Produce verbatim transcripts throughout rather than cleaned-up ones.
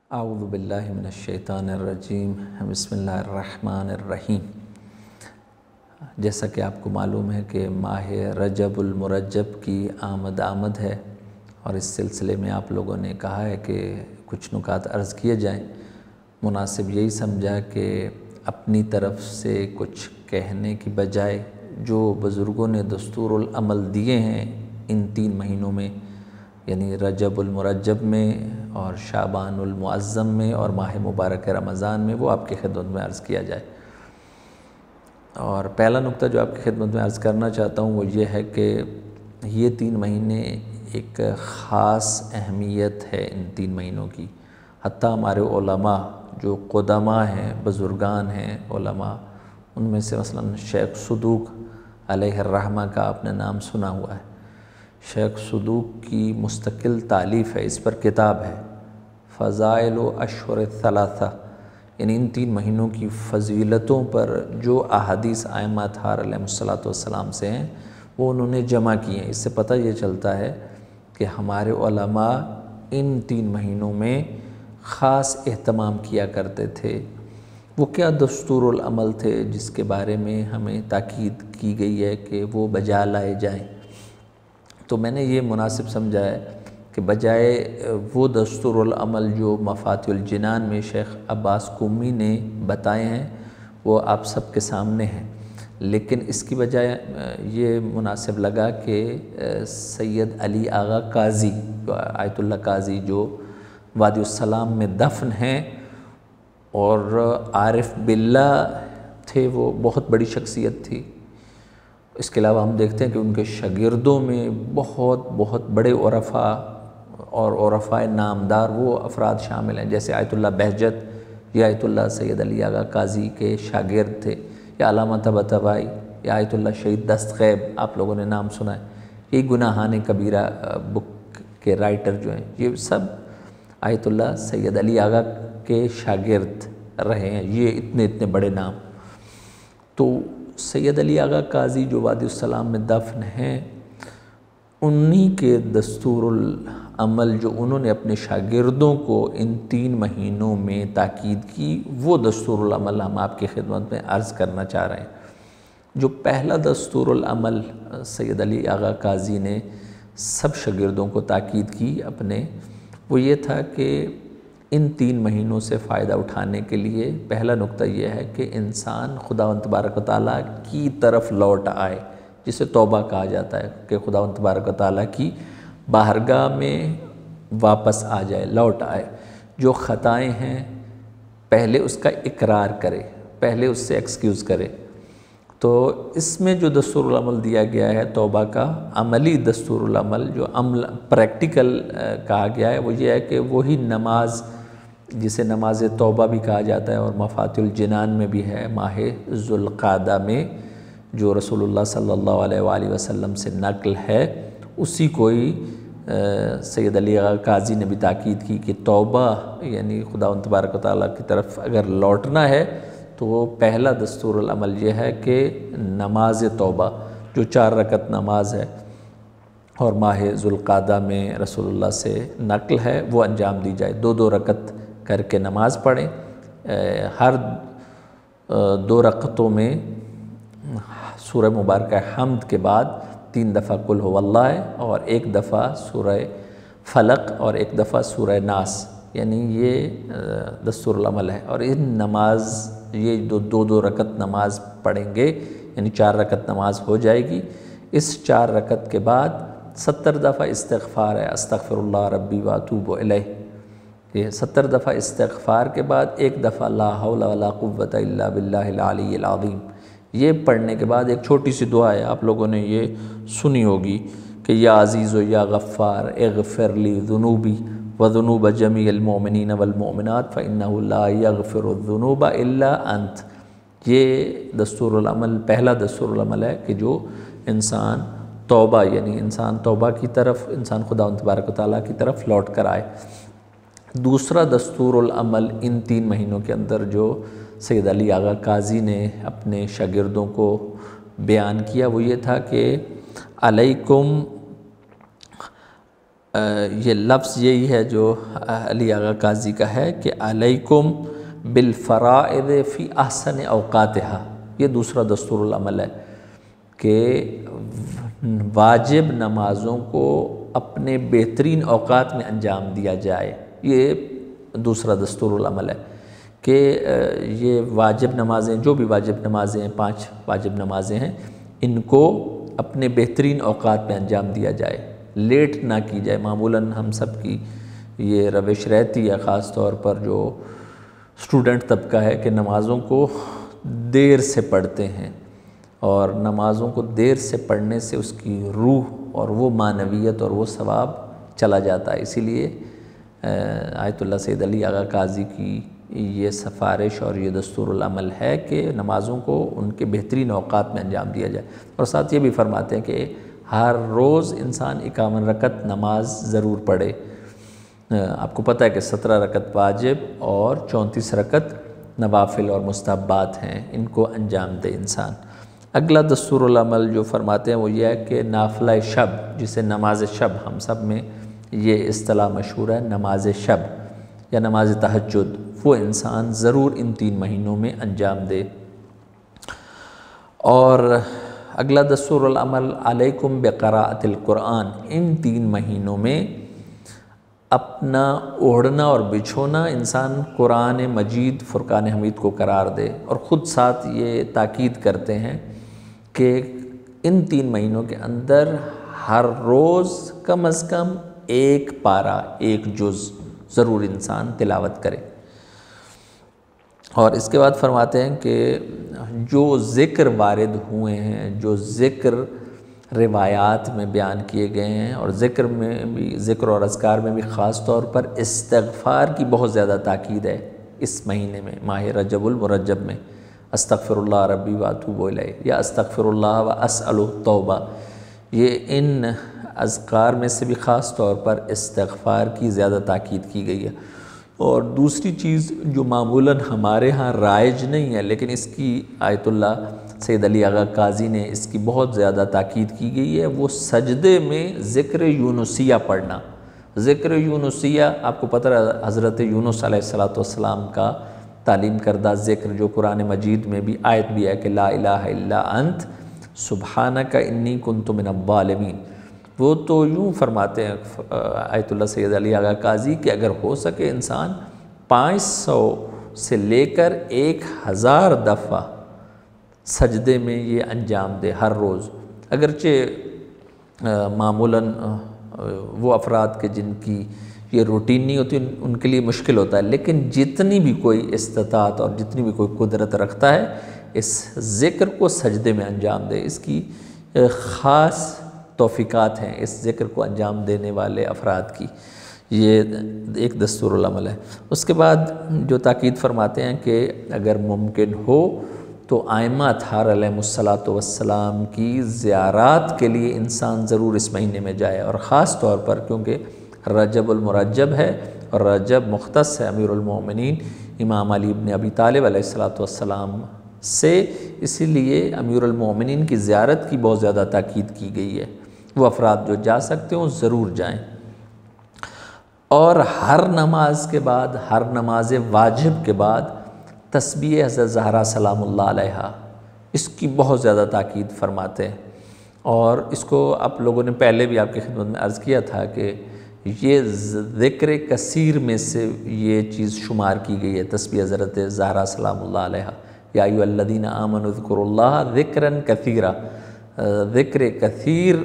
اعوذ باللہ من الشیطان الرجیم بسم اللہ الرحمن الرحیم۔ جیسا کہ آپ کو معلوم ہے کہ ماہ رجب المرجب کی آمد آمد ہے، اور اس سلسلے میں آپ لوگوں نے کہا ہے کہ کچھ نکات عرض کیے جائیں۔ مناسب یہی سمجھا کہ اپنی طرف سے کچھ کہنے کی بجائے جو بزرگوں نے دستور العمل دیے ہیں ان تین مہینوں میں، یعنی رجب المرجب میں اور شعبان المعظم میں اور ماہ مبارک رمضان میں، وہ آپ کی خدمت میں عرض کیا جائے۔ اور پہلا نقطہ جو آپ کی خدمت میں عرض کرنا چاہتا ہوں وہ یہ ہے کہ یہ تین مہینے ایک خاص اہمیت ہے ان تین مہینوں کی۔ حتیٰ ہمارے علماء جو قدماء ہیں، بزرگان ہیں علماء، ان میں سے مثلا شیخ صدوق علیہ الرحمہ کا آپ نے نام سنا ہوا ہے۔ شیخ صدوق کی مستقل تالیف ہے، اس پر کتاب ہے فضائل و اشہر الثلاثہ، یعنی ان تین مہینوں کی فضیلتوں پر جو احادیث ائمہ اطہار علیہ الصلوۃ والسلام سے ہیں وہ انہوں نے جمع کی ہیں۔ اس سے پتہ یہ چلتا ہے کہ ہمارے علماء ان تین مہینوں میں خاص اہتمام کیا کرتے تھے۔ وہ کیا دستور العمل تھے جس کے بارے میں ہمیں تاکید کی گئی ہے کہ وہ بجا لائے جائیں؟ تو میں نے یہ مناسب سمجھا ہے کہ بجائے وہ دستور العمل جو مفاتیح الجنان میں شیخ عباس قمی نے بتائے ہیں وہ آپ سب کے سامنے ہیں، لیکن اس کی بجائے یہ مناسب لگا کہ سید علی آغا قاضی جو آیت اللہ قاضی جو وادی السلام میں دفن ہیں اور عارف باللہ تھے، وہ بہت بڑی شخصیت تھی۔ اس کے علاوہ ہم دیکھتے ہیں کہ ان کے شاگردوں میں بہت بہت بڑے عرفاء اور عرفاء نامدار وہ افراد شامل ہیں، جیسے آیت اللہ بہجت، یہ آیت اللہ سید علی آغا قاضی کے شاگرد تھے، یا علامہ طباطبائی، یا آیت اللہ شہید دستغیب، آپ لوگوں نے نام سنا ہے۔ یہ گناہان کبیرہ بک کے رائٹر جو ہیں یہ سب آیت اللہ سید علی آغا کے شاگرد رہے ہیں، یہ اتنے اتنے بڑے نام۔ تو سید علی آغا قاضی جو وادی السلام میں دفن ہیں، انہی کے دستور العمل جو انہوں نے اپنے شاگردوں کو ان تین مہینوں میں تاکید کی، وہ دستور العمل ہم آپ کی خدمت میں عرض کرنا چاہ رہے ہیں۔ جو پہلا دستور العمل سید علی آغا قاضی نے سب شاگردوں کو تاکید کی اپنے، وہ یہ تھا کہ ان تین مہینوں سے فائدہ اٹھانے کے لیے پہلا نقطہ یہ ہے کہ انسان خداوند تبارک و تعالیٰ کی طرف لوٹ آئے، جسے توبہ کہا جاتا ہے، کہ خداوند تبارک و تعالیٰ کی بارگاہ میں واپس آ جائے، لوٹ آئے۔ جو خطائیں ہیں پہلے اس کا اقرار کرے، پہلے اس سے ایکسکیوز کرے۔ تو اس میں جو دستور العمل دیا گیا ہے توبہ کا، عملی دستور العمل جو عمل پریکٹیکل کہا گیا ہے، وہ یہ ہے کہ وہی نماز جسے نماز توبہ بھی کہا جاتا ہے اور مفاتیح الجنان میں بھی ہے، ماہ ذوالقعدہ میں جو رسول اللہ صلی اللہ علیہ وآلہ وسلم سے نقل ہے، اسی کوئی سید علی آغا قاضی نے بھی تاکید کی کہ توبہ یعنی خداوند تبارک و تعالیٰ کی طرف اگر لوٹنا ہے تو وہ پہلا دستور العمل یہ ہے کہ نماز توبہ جو چار رکعت نماز ہے اور ماہ ذوالقعدہ میں رسول اللہ سے نقل ہے، وہ انجام دی جائے۔ دو دو رکعت کر کے نماز پڑھیں، ہر دو رکعتوں میں سورہ مبارکہ حمد کے بعد تین دفعہ قل هو اللہ ہے، اور ایک دفعہ سورہ فلق اور ایک دفعہ سورہ ناس، یعنی یہ دستور العمل ہے۔ اور ان نماز یہ دو دو دو رکعت نماز پڑھیں گے، یعنی چار رکعت نماز ہو جائے گی۔ اس چار رکعت کے بعد ستر دفعہ استغفار ہے، استغفر اللہ ربی واتوب الیہ، یہ ستر دفعہ استغفار کے بعد ایک دفعہ لا حول ولا قوت الا باللہ العلی العظیم، یہ پڑھنے کے بعد ایک چھوٹی سی دعا ہے، آپ لوگوں نے یہ سنی ہوگی کہ یا عزیز و یا غفار اغفر لی ذنوبی وذنوب جمیع المؤمنین والمؤمنات فإنہ لا یغفر الذنوب الا انت۔ یہ دستور العمل پہلا دستور العمل ہے کہ جو انسان توبہ یعنی انسان توبہ کی طرف، انسان خداوند تبارک و تعالیٰ کی طرف لوٹ کر آئے۔ دوسرا دستور العمل ان تین مہینوں کے اندر جو سید علی آغا قاضی نے اپنے شاگردوں کو بیان کیا وہ یہ تھا کہ علیکم یہ لفظ یہی ہے جو علی آغا قاضی کا ہے کہ علیکم بالفرائض فی احسن اوقاتہا، یہ دوسرا دستور العمل ہے کہ واجب نمازوں کو اپنے بہترین اوقات میں انجام دیا جائے، یہ دوسرا دستور العمل ہے کہ یہ واجب نمازیں، جو بھی واجب نمازیں ہیں، پانچ واجب نمازیں ہیں، ان کو اپنے بہترین اوقات میں انجام دیا جائے، لیٹ نہ کی جائے۔ معمولاً ہم سب کی یہ روش رہتی ہے، خاص طور پر جو اسٹوڈنٹ طبقہ ہے، کہ نمازوں کو دیر سے پڑھتے ہیں، اور نمازوں کو دیر سے پڑھنے سے اس کی روح اور وہ معنویت اور وہ ثواب چلا جاتا ہے۔ اسی لیے آیت اللہ سید علی آغا قاضی کی یہ سفارش اور یہ دستور العمل ہے کہ نمازوں کو ان کے بہترین اوقات میں انجام دیا جائے، اور ساتھ یہ بھی فرماتے ہیں کہ ہر روز انسان اکاون رکعت نماز ضرور پڑھے۔ آپ کو پتہ ہے کہ سترہ رکعت واجب اور چونتیس رکعت نوافل اور مستحبات ہیں، ان کو انجام دے انسان۔ اگلا دستور العمل جو فرماتے ہیں وہ یہ ہے کہ نافلہ شب، جسے نماز شب ہم سب میں یہ اصطلاح مشہور ہے، نماز شب یا نماز تہجد، وہ انسان ضرور ان تین مہینوں میں انجام دے۔ اور اگلا دستور العمل علیکم بقراءۃ القرآن، ان تین مہینوں میں اپنا اوڑھنا اور بچھونا انسان قرآن مجید فرقان حمید کو قرار دے، اور خود ساتھ یہ تاکید کرتے ہیں کہ ان تین مہینوں کے اندر ہر روز کم از کم ایک پارہ، ایک جز ضرور انسان تلاوت کرے۔ اور اس کے بعد فرماتے ہیں کہ جو ذکر وارد ہوئے ہیں، جو ذکر روایات میں بیان کیے گئے ہیں، اور ذکر میں بھی، ذکر اور اذکار میں بھی خاص طور پر استغفار کی بہت زیادہ تاکید ہے اس مہینے میں، ماہ رجب المرجب میں۔ استغفر اللہ ربی واتوب الیہ یا استغفر اللہ واسألہ التوبہ، یہ ان اذکار میں سے بھی خاص طور پر استغفار کی زیادہ تاکید کی گئی ہے۔ اور دوسری چیز جو معمولاً ہمارے ہاں رائج نہیں ہے، لیکن اس کی آیت اللہ سید علی آغا قاضی نے اس کی بہت زیادہ تاکید کی گئی ہے، وہ سجدے میں ذکر یونسیہ پڑھنا۔ ذکر یونسیہ آپ کو پتہ ہے حضرت یونس علیہ الصلوۃ والسلام کا تعلیم کردہ ذکر، جو قرآن مجید میں بھی آیت بھی ہے کہ لا الہ الا انت سبحانک انی کنت من الظالمین۔ وہ تو یوں فرماتے ہیں آیت اللہ سید علی آغا قاضی کہ اگر ہو سکے انسان پانچ سو سے لے کر ایک ہزار دفعہ سجدے میں یہ انجام دے ہر روز، اگرچہ معمولاً وہ افراد کے جن کی یہ روٹین نہیں ہوتی ان کے لیے مشکل ہوتا ہے، لیکن جتنی بھی کوئی استطاعت اور جتنی بھی کوئی قدرت رکھتا ہے اس ذکر کو سجدے میں انجام دے۔ اس کی خاص توفیقات ہیں اس ذکر کو انجام دینے والے افراد کی، یہ ایک دستور العمل ہے۔ اس کے بعد جو تاکید فرماتے ہیں کہ اگر ممکن ہو تو ائمہ اطہار علیہم الصلاۃ والسلام کی زیارات کے لیے انسان ضرور اس مہینے میں جائے، اور خاص طور پر کیونکہ رجب المرجب ہے اور رجب مختص ہے امیر المومنین امام علی ابن ابی طالب علیہ الصلاۃ والسلام سے، اسی لیے امیر المومنین کی زیارت کی بہت زیادہ تاکید کی گئی ہے۔ وہ افراد جو جا سکتے ہوں ضرور جائیں۔ اور ہر نماز کے بعد، ہر نماز واجب کے بعد تسبیح حضرت زہرا سلام اللہ علیہا، اس کی بہت زیادہ تاکید فرماتے ہیں۔ اور اس کو آپ لوگوں نے پہلے بھی آپ کی خدمت میں عرض کیا تھا کہ یہ ذکر کثیر میں سے یہ چیز شمار کی گئی ہے، تسبیح حضرت زہرا سلام اللہ علیہا، یا ایھا الذین آمنوا اذکروا اللہ ذکرا کثیرا۔ ذکر کثیر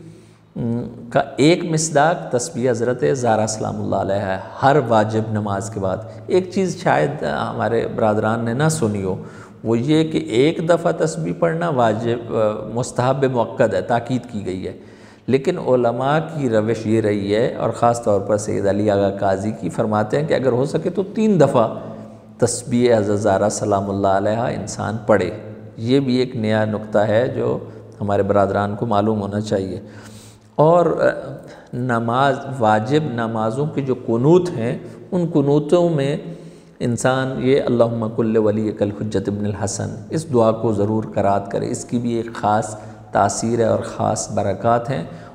کا ایک مصداق تسبیح حضرت زہرا سلام اللہ علیہ ہے ہر واجب نماز کے بعد۔ ایک چیز شاید ہمارے برادران نے نہ سنی ہو، وہ یہ کہ ایک دفعہ تسبیح پڑھنا واجب مستحب مؤکد ہے، تاکید کی گئی ہے، لیکن علماء کی روش یہ رہی ہے، اور خاص طور پر سید علی آغا قاضی کی فرماتے ہیں کہ اگر ہو سکے تو تین دفعہ تسبیح حضرت زہرا سلام اللہ علیہ انسان پڑھے۔ یہ بھی ایک نیا نقطہ ہے جو ہمارے برادران کو معلوم ہونا چاہیے۔ اور نماز، واجب نمازوں کے جو قنوت ہیں، ان قنوتوں میں انسان یہ اللہم کل ولیک الحجۃ ابن الحسن، اس دعا کو ضرور قرات کرے، اس کی بھی ایک خاص تاثیر ہے اور خاص برکات ہیں۔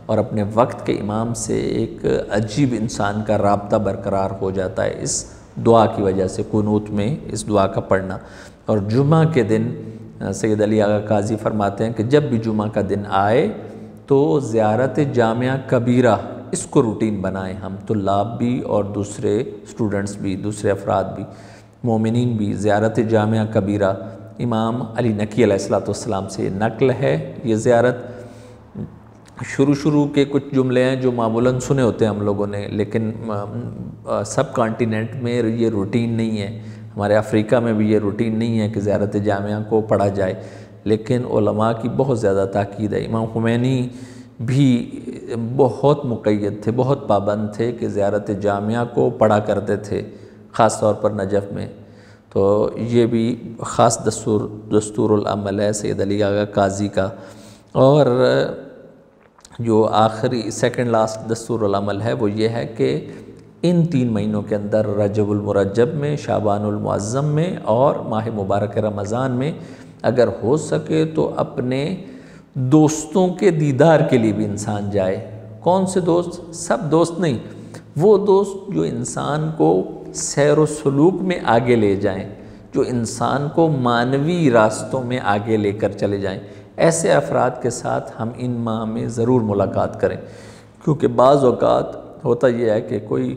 اور اپنے وقت کے امام سے ایک عجیب انسان کا رابطہ برقرار ہو جاتا ہے اس دعا کی وجہ سے، قنوت میں اس دعا کا پڑھنا۔ اور جمعہ کے دن سید علی آغا قاضی فرماتے ہیں کہ جب بھی جمعہ کا دن آئے تو زیارت جامعہ کبیرہ اس کو روٹین بنائیں، ہم طلاب بھی اور دوسرے اسٹوڈنٹس بھی، دوسرے افراد بھی، مومنین بھی۔ زیارت جامعہ کبیرہ امام علی نقی علیہ الصلوۃ والسلام سے نقل ہے یہ زیارت۔ شروع شروع کے کچھ جملے ہیں جو معمولاً سنے ہوتے ہیں ہم لوگوں نے، لیکن سب کانٹیننٹ میں یہ روٹین نہیں ہے، ہمارے افریقہ میں بھی یہ روٹین نہیں ہے کہ زیارت جامعہ کو پڑھا جائے، لیکن علماء کی بہت زیادہ تاکید ہے۔ امام خمینی بھی بہت مقید تھے، بہت پابند تھے کہ زیارت جامعہ کو پڑھا کرتے تھے، خاص طور پر نجف میں۔ تو یہ بھی خاص دستور دستور العمل ہے سید علی آغا قاضی کا۔ اور جو آخری سیکنڈ لاسٹ دستور العمل ہے وہ یہ ہے کہ ان تین مہینوں کے اندر، رجب المرجب میں، شعبان المعظم میں اور ماہ مبارک رمضان میں، اگر ہو سکے تو اپنے دوستوں کے دیدار کے لیے بھی انسان جائے۔ کون سے دوست؟ سب دوست نہیں، وہ دوست جو انسان کو سیر و سلوک میں آگے لے جائیں، جو انسان کو معنوی راستوں میں آگے لے کر چلے جائیں، ایسے افراد کے ساتھ ہم ان ماہ میں ضرور ملاقات کریں۔ کیونکہ بعض اوقات ہوتا یہ ہے کہ کوئی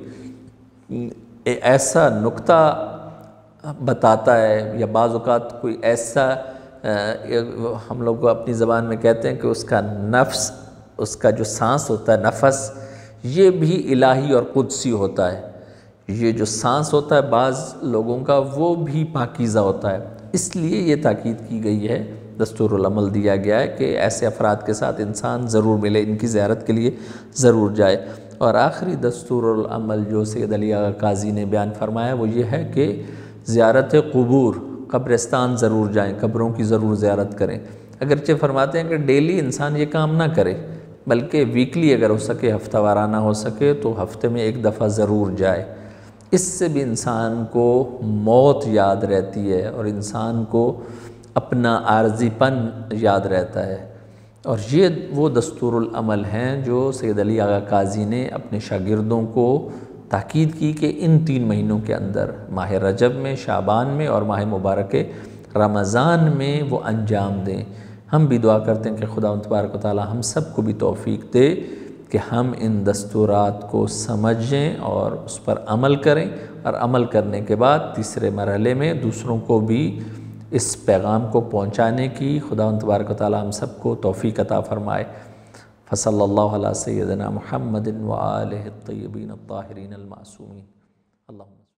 ایسا نکتہ بتاتا ہے، یا بعض اوقات کوئی ایسا ہم لوگ اپنی زبان میں کہتے ہیں کہ اس کا نفس، اس کا جو سانس ہوتا ہے، نفس، یہ بھی الہی اور قدسی ہوتا ہے۔ یہ جو سانس ہوتا ہے بعض لوگوں کا، وہ بھی پاکیزہ ہوتا ہے۔ اس لیے یہ تاکید کی گئی ہے، دستور العمل دیا گیا ہے کہ ایسے افراد کے ساتھ انسان ضرور ملے، ان کی زیارت کے لیے ضرور جائے۔ اور آخری دستور العمل جو سید علی آغا قاضی نے بیان فرمایا وہ یہ ہے کہ زیارت قبور، قبرستان ضرور جائیں، قبروں کی ضرور زیارت کریں۔ اگرچہ فرماتے ہیں کہ ڈیلی انسان یہ کام نہ کرے، بلکہ ویکلی اگر ہو سکے، ہفتہ وارانہ ہو سکے تو ہفتے میں ایک دفعہ ضرور جائے۔ اس سے بھی انسان کو موت یاد رہتی ہے اور انسان کو اپنا عارضی پن یاد رہتا ہے۔ اور یہ وہ دستور العمل ہیں جو سید علی آغا قاضی نے اپنے شاگردوں کو تاکید کی کہ ان تین مہینوں کے اندر، ماہ رجب میں، شعبان میں اور ماہ مبارک رمضان میں وہ انجام دیں۔ ہم بھی دعا کرتے ہیں کہ خداوند تبارک و تعالی ہم سب کو بھی توفیق دے کہ ہم ان دستورات کو سمجھیں اور اس پر عمل کریں، اور عمل کرنے کے بعد تیسرے مرحلے میں دوسروں کو بھی اس پیغام کو پہنچانے کی خداوند تبارک و تعالی ہم سب کو توفیق عطا فرمائے۔ فصلی اللہ علی سیدنا محمد وآلہ الطیبین الطاہرین المعصومین۔ اللہم